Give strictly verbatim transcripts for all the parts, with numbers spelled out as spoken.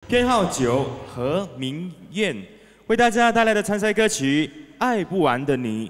编号九何明燕为大家带来的参赛歌曲《爱不完的你》。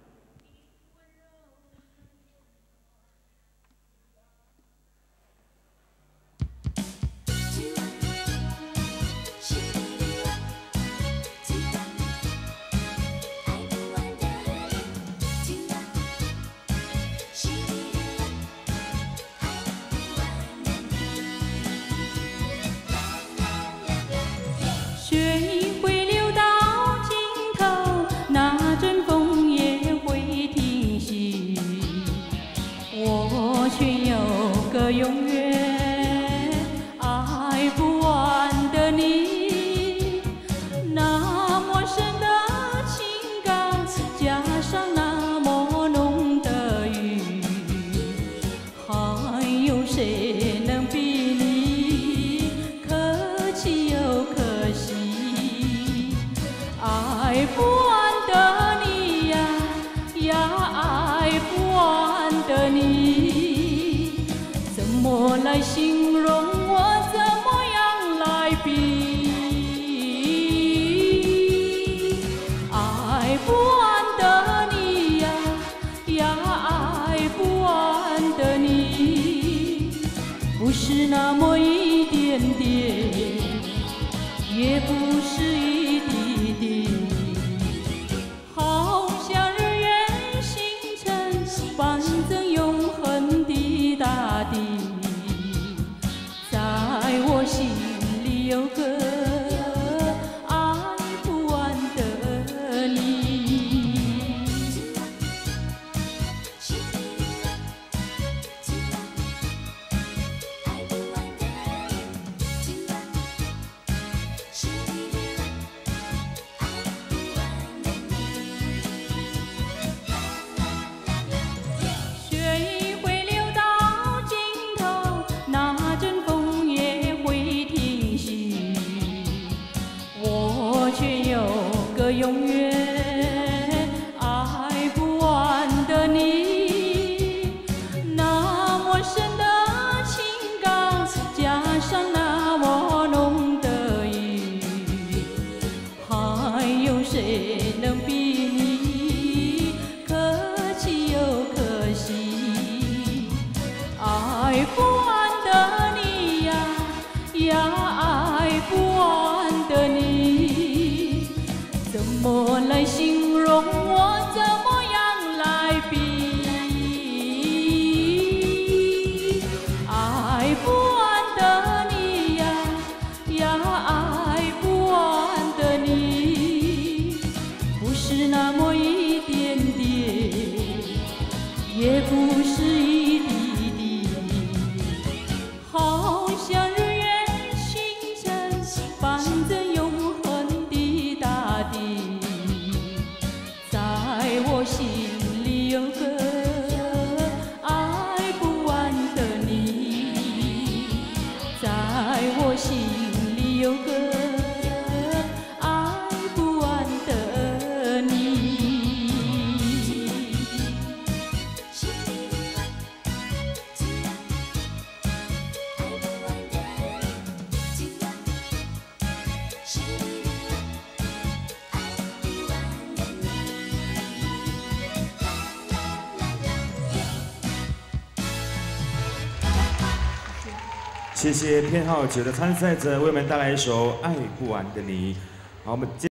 水会流到尽头，那阵风也会停息。我却有个永远爱不完的你，那么深的情感，加上那么浓的雨，还有谁能比你可气又可惜？ 爱不完的你呀呀，爱不完的你，怎么来形容我？怎么样来比？爱不完的你呀呀，爱不完的你，不是那么一点点，也不是一滴滴。 好像日月星辰，伴赠永恒的大地，在我心里有个爱不完的你。永远爱不完的你，那么深的情感，加上那么浓的雨，还有谁能比你可气又可惜？爱不完的你呀呀，爱不完的你。 怎么来形容我？怎么样来比？爱不完的你呀呀，爱不完的你，不是那么一点点，也不是一滴滴，好像日月星辰，伴赠永恒的大地。 在我心里有个爱不完的你，在我心里有个爱不完的你。 谢谢编号九的参赛者为我们带来一首《爱不完的你》。好，我们接。